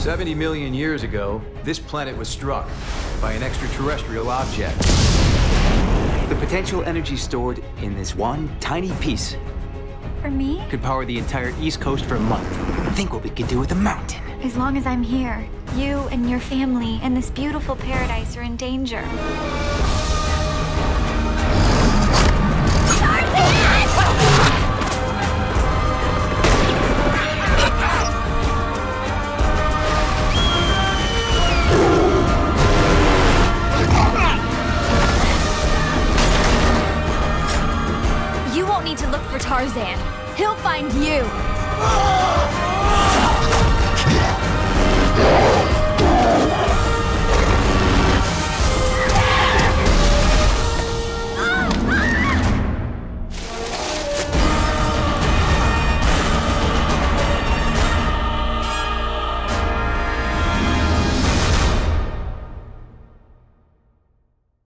70 million years ago, this planet was struck by an extraterrestrial object. The potential energy stored in this one tiny piece For me? could power the entire East Coast for a month. Think what we could do with a mountain. As long as I'm here, you and your family and this beautiful paradise are in danger. You won't need to look for Tarzan. He'll find you.